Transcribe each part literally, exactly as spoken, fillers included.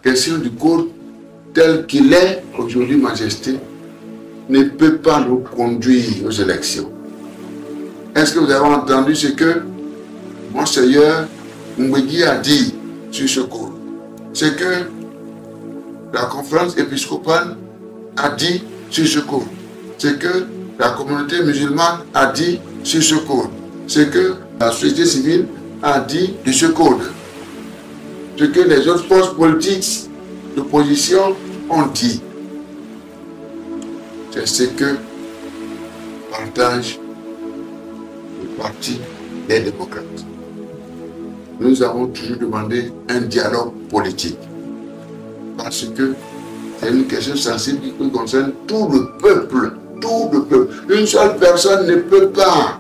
question du code tel qu'il est aujourd'hui, Majesté, ne peut pas nous conduire aux élections. Est-ce que vous avez entendu ce que Monseigneur Mbegui a dit sur ce code? C'est que la conférence épiscopale a dit sur ce code. C'est que la communauté musulmane a dit sur ce code. C'est que la société civile a dit de ce code. Ce que les autres forces politiques d'opposition ont dit. C'est ce que partage le parti des démocrates. Nous avons toujours demandé un dialogue politique. Parce que c'est une question sensible qui concerne tout le peuple. Tout le peuple. Une seule personne ne peut pas.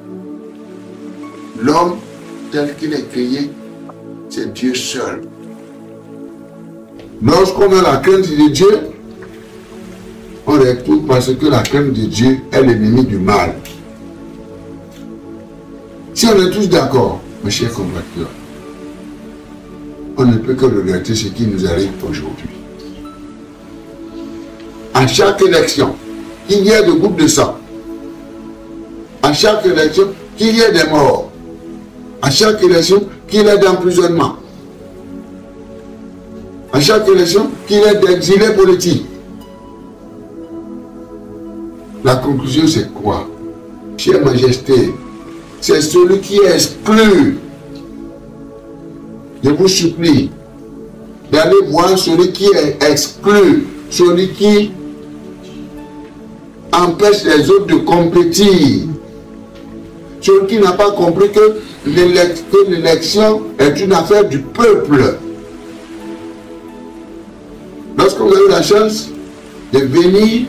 L'homme tel qu'il est créé, c'est Dieu seul. Lorsqu'on a la crainte de Dieu, on l'écoute parce que la crainte de Dieu est l'ennemi du mal. Si on est tous d'accord, mes chers compatriotes, on ne peut que regretter ce qui nous arrive aujourd'hui. À chaque élection, qu'il y ait de groupes de sang. À chaque élection, qu'il y ait des morts. À chaque élection, qu'il y ait d'emprisonnement. À chaque élection, qu'il y ait d'exilés politiques. La conclusion, c'est quoi? Chère Majesté, c'est celui qui est exclu. Je vous supplie d'aller voir celui qui est exclu, celui qui empêche les autres de compétir, celui qui n'a pas compris que l'élection est une affaire du peuple. Lorsque vous avez la chance de venir,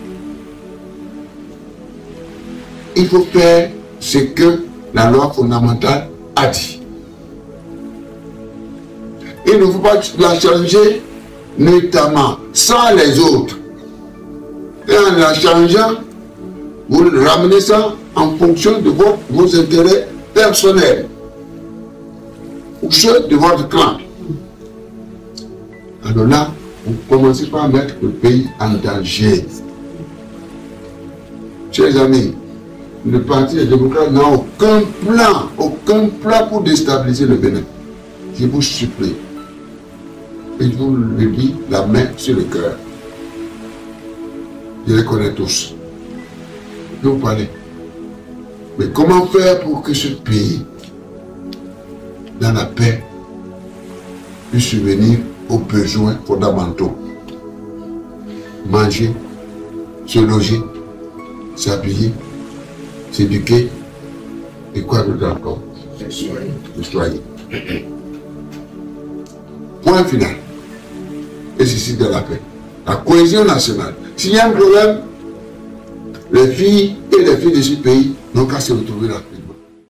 il faut faire ce que la loi fondamentale a dit. Il ne faut pas la changer notamment sans les autres. Et en la changeant, vous ramenez ça en fonction de vos, vos intérêts personnels ou ceux de votre clan. Alors là, vous commencez par mettre le pays en danger. Chers amis, le Parti des démocrates n'a aucun plan, aucun plan pour déstabiliser le Bénin. Je vous supplie. Et je vous le dis, la main sur le cœur. Je les connais tous. Je vais vous parler. Mais comment faire pour que ce pays, dans la paix, puisse subvenir aux besoins fondamentaux? Manger, se loger, s'habiller, s'éduquer, et quoi d'autre encore? Se soigner. Point final. Et ceci de la paix. La cohésion nationale. S'il y a un problème, les filles et les filles de ce pays n'ont qu'à se retrouver là.